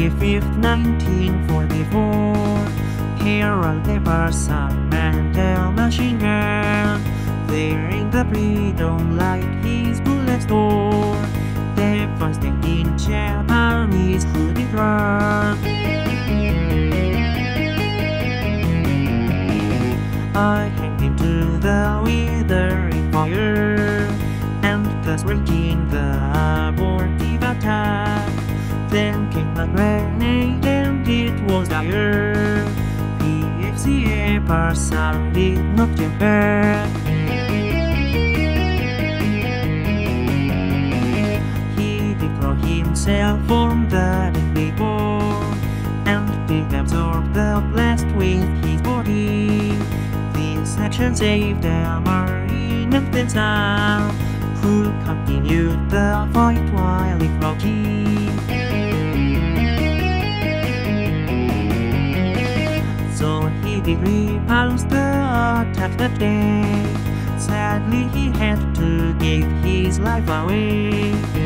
25th, 1944, Harold Epperson manned a machine gun. There in the predawn light his bullets tore, devastating Japanese hooded run. I hanged into the withering fire, and thus breaking the abortive attack. Then came a grenade and it was dire. PFC Epperson did not turn back. He deployed himself from the deadly ball, and did absorb the blast with his body. This action saved the Marine and then some, who continued the fight while it rocky. So he did repulse the attack that day. Sadly he had to give his life away.